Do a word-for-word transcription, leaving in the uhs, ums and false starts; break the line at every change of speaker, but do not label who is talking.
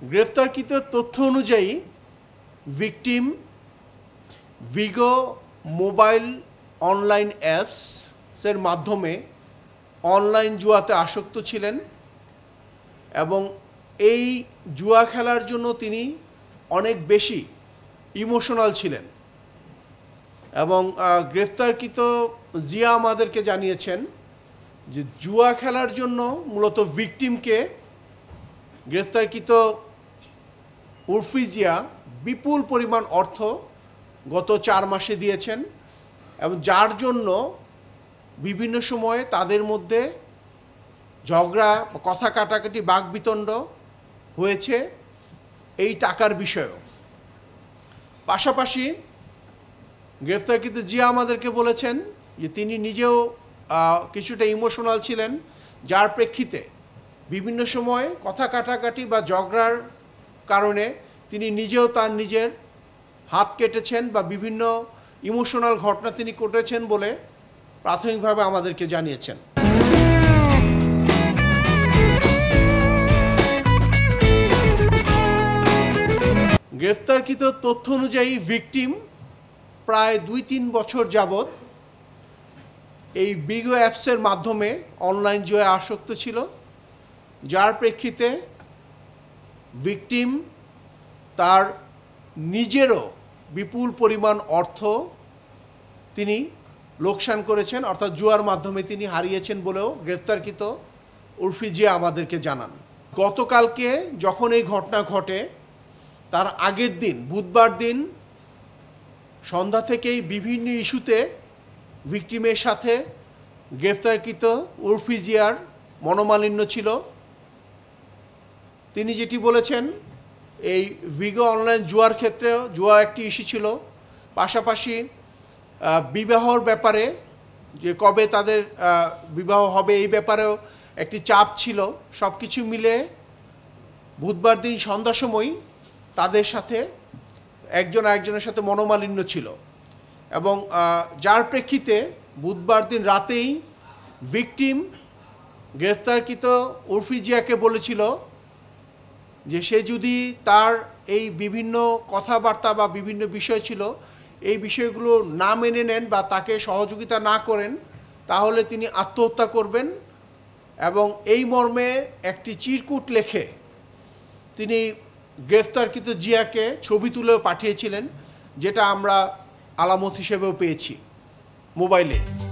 গ্রেফতারকৃত তথ্য অনুযায়ী ভিকটিম ভিগো মোবাইল অনলাইন অ্যাপসের মাধ্যমে অনলাইন জুয়াতে আসক্ত ছিলেন এবং এই জুয়া খেলার জন্য তিনি অনেক বেশি ইমোশনাল ছিলেন এবং গ্রেফতারকৃত জিয়া আমাদেরকে জানিয়েছেন যে জুয়া খেলার জন্য মূলত ভিকটিমকে গ্রেফতারকৃত উর্ফি জিয়া বিপুল পরিমাণ অর্থ গত চার মাসে দিয়েছেন এবং যার জন্য বিভিন্ন সময়ে তাদের মধ্যে ঝগড়া কথা কাটাকাটি বাকবিতণ্ড হয়েছে এই টাকার বিষয়েও। পাশাপাশি গ্রেফতারকৃত জিয়া আমাদেরকে বলেছেন যে তিনি নিজেও কিছুটা ইমোশনাল ছিলেন, যার প্রেক্ষিতে বিভিন্ন সময় কথা কাটাকাটি বা ঝগড়ার কারণে তিনি নিজেও তার নিজের হাত কেটেছেন বা বিভিন্ন ইমোশনাল ঘটনা তিনি ঘটেছেন বলে প্রাথমিকভাবে আমাদেরকে জানিয়েছেন। গ্রেফতারকৃত তথ্য অনুযায়ী ভিকটিম প্রায় দুই তিন বছর যাবৎ এই বিগো অ্যাপসের মাধ্যমে অনলাইন জুয়ায় আসক্ত ছিল, যার প্রেক্ষিতে ভিকটিম তার নিজেরও বিপুল পরিমাণ অর্থ তিনি লোকসান করেছেন, অর্থাৎ জুয়ার মাধ্যমে তিনি হারিয়েছেন বলেও গ্রেফতারকৃত উর্ফি জিয়া আমাদেরকে জানান। গতকালকে যখন এই ঘটনা ঘটে তার আগের দিন বুধবার দিন সন্ধ্যা থেকেই বিভিন্ন ইস্যুতে ভিকটিমের সাথে গ্রেফতারকৃত উর্ফি জিয়ার মনোমালিন্য ছিল। তিনি যেটি বলেছেন, এই ভিগো অনলাইন জুয়ার ক্ষেত্রেও জুয়া একটি ইস্যু ছিল, পাশাপাশি বিবাহর ব্যাপারে যে কবে তাদের বিবাহ হবে এই ব্যাপারেও একটি চাপ ছিল। সব কিছু মিলে বুধবার দিন সন্ধ্যার সময় তাদের সাথে একজন আরেকজনের সাথে মনোমালিন্য ছিল এবং যার প্রেক্ষিতে বুধবার দিন রাতেই ভিকটিম গ্রেফতারকৃত উর্ফি জিয়াকে বলেছিল যে সে যদি তার এই বিভিন্ন কথাবার্তা বা বিভিন্ন বিষয় ছিল এই বিষয়গুলো না মেনে নেন বা তাকে সহযোগিতা না করেন তাহলে তিনি আত্মহত্যা করবেন এবং এই মর্মে একটি চিরকুট লেখে তিনি গ্রেফতারকৃত জিয়াকে ছবি তুলেও পাঠিয়েছিলেন, যেটা আমরা আলামত হিসেবেও পেয়েছি মোবাইলে।